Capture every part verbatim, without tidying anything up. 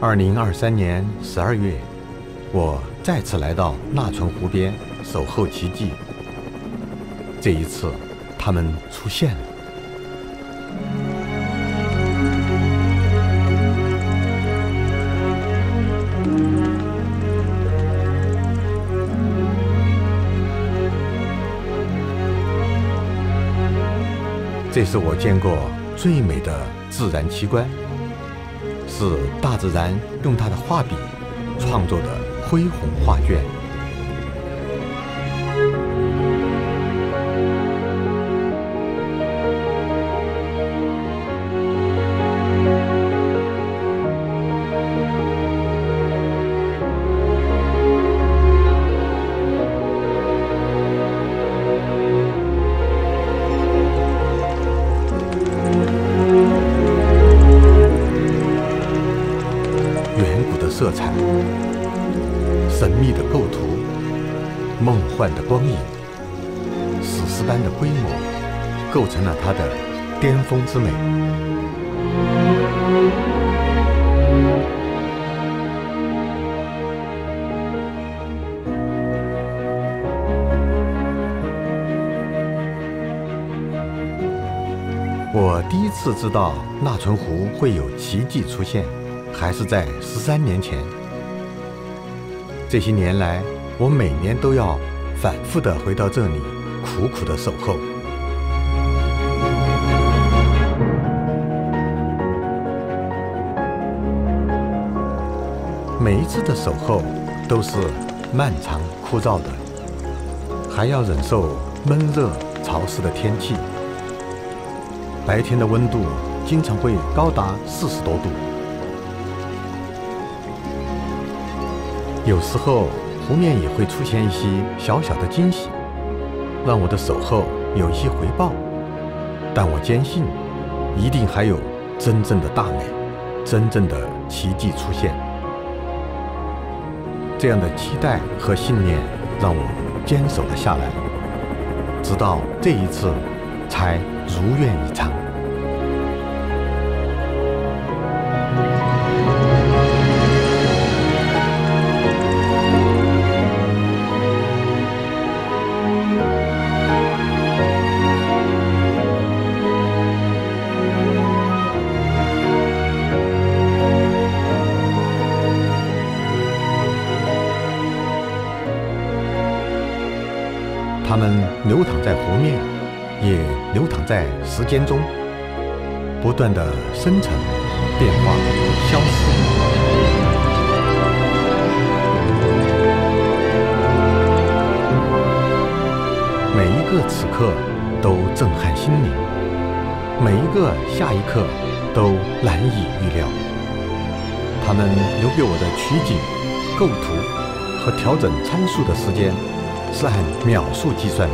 二零二三年十二月，我再次来到纳纯湖边守候奇迹。这一次，它们出现了。这是我见过最美的自然奇观，是大自然用它的画笔创作的恢宏画卷。色彩，神秘的构图，梦幻的光影，史诗般的规模，构成了它的巅峰之美。我第一次知道纳纯湖会有奇迹出现，还是在十三年前。这些年来，我每年都要反复地回到这里，苦苦的守候。每一次的守候都是漫长枯燥的，还要忍受闷热潮湿的天气。白天的温度经常会高达四十多度。有时候，湖面也会出现一些小小的惊喜，让我的守候有一些回报。但我坚信，一定还有真正的大美，真正的奇迹出现。这样的期待和信念让我坚守了下来，直到这一次，才如愿以偿。它们流淌在湖面，也流淌在时间中，不断的生成、变化、消失。每一个此刻都震撼心灵，每一个下一刻都难以预料。它们留给我的取景、构图和调整参数的时间是按秒数计算的。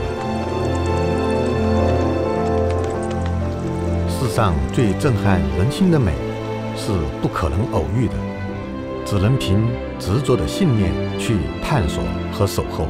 世上最震撼人心的美，是不可能偶遇的，只能凭执着的信念去探索和守候。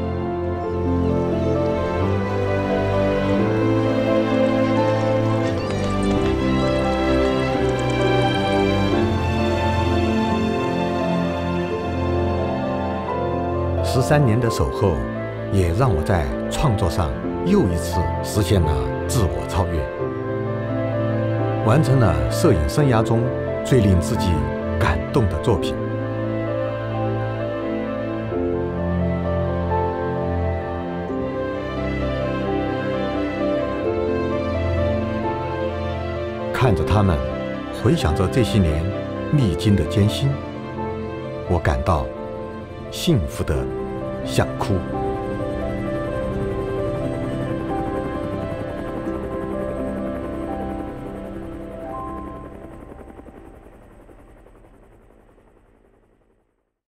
十三年的守候，也让我在创作上又一次实现了自我超越，完成了摄影生涯中最令自己感动的作品。看着他们，回想着这些年历经的艰辛，我感到幸福的想哭。